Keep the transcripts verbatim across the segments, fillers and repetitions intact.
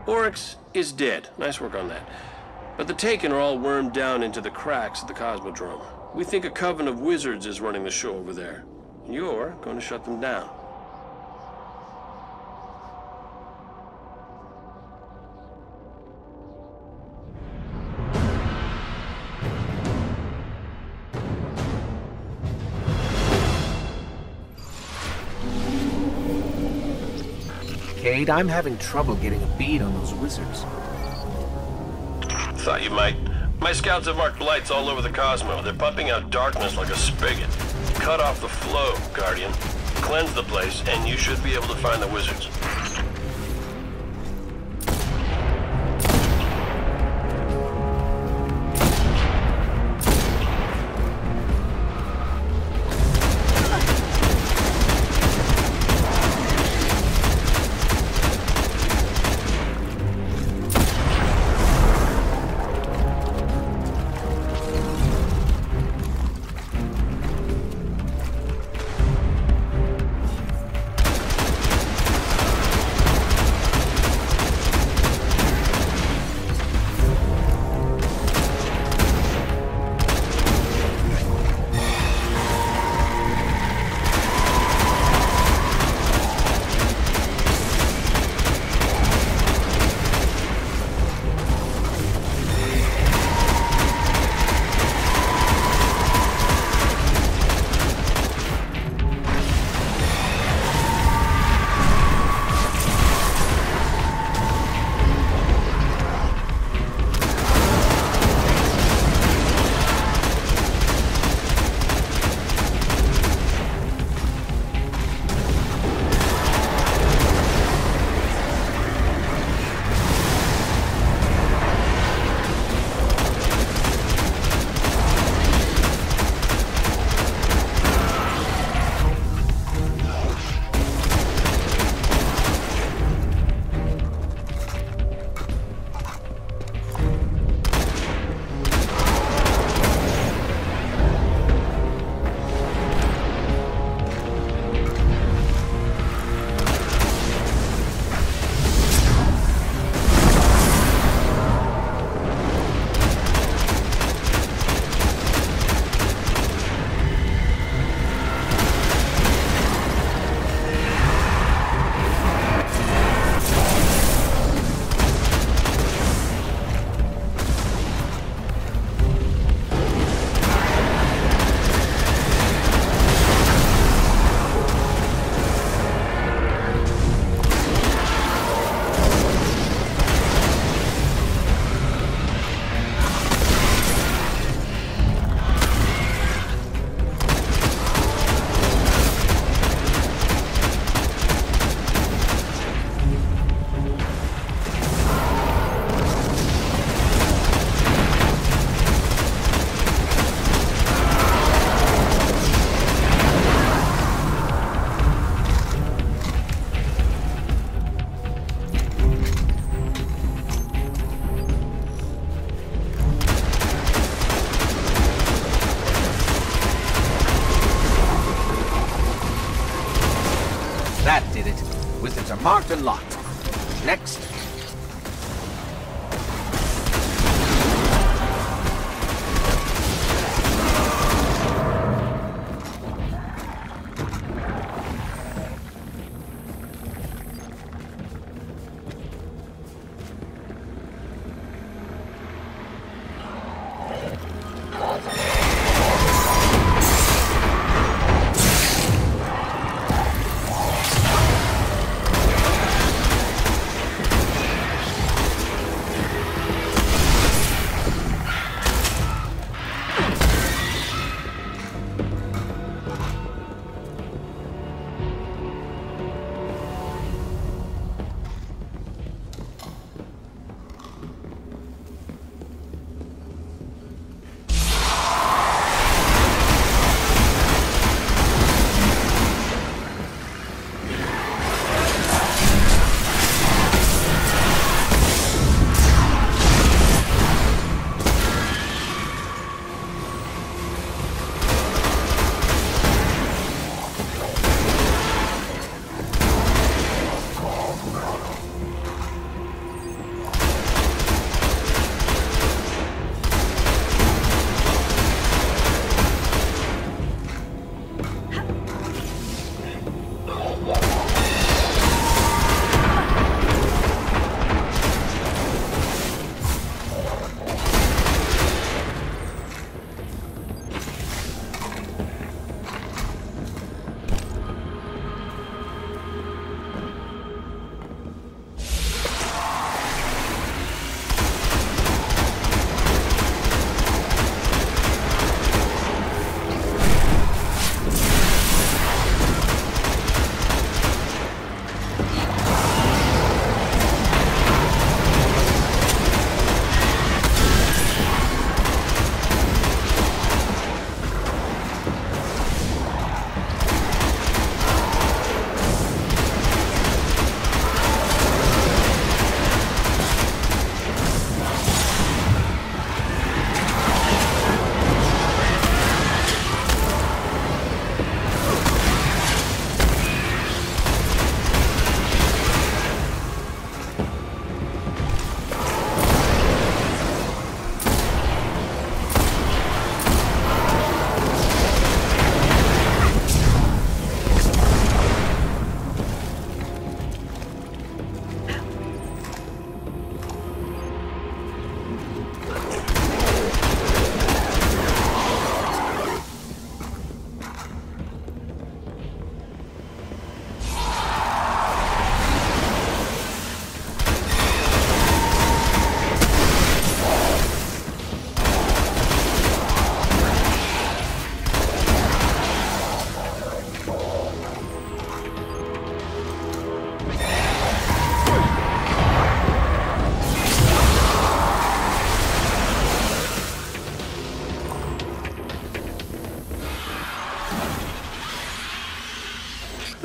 Oryx is dead. Nice work on that. But the Taken are all wormed down into the cracks of the cosmodrome. We think a coven of wizards is running the show over there. You're going to shut them down. Cade, I'm having trouble getting a bead on those wizards. Thought you might. My scouts have marked blights all over the Cosmo. They're pumping out darkness like a spigot. Cut off the flow, Guardian. Cleanse the place, and you should be able to find the wizards. That did it. Wizards are marked and locked. Next.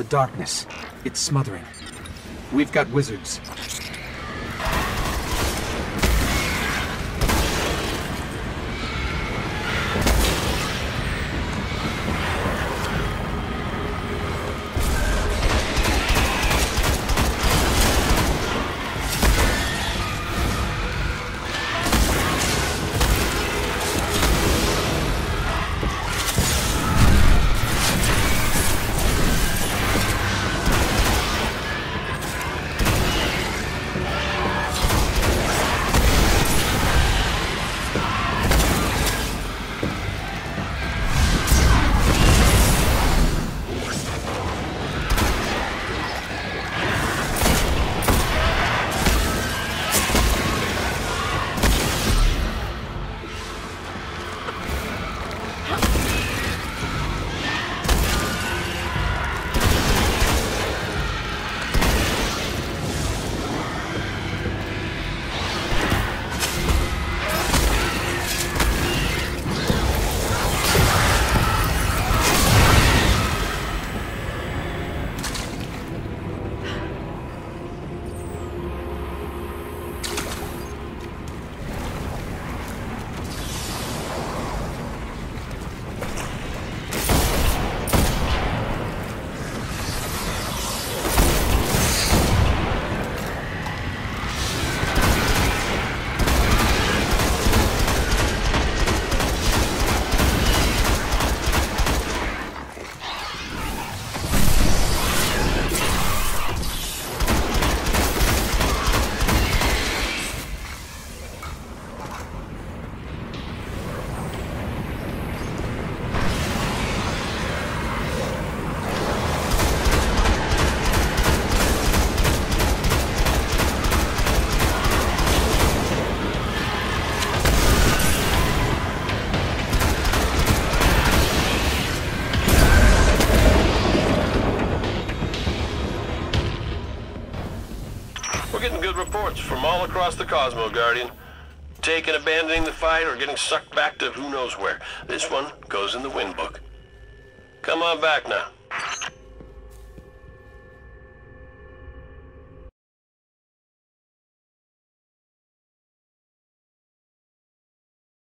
darkness. It's smothering. We've got wizards. We're getting good reports from all across the Cosmo, Guardian. Taking, abandoning the fight, or getting sucked back to who knows where. This one goes in the win book. Come on back now.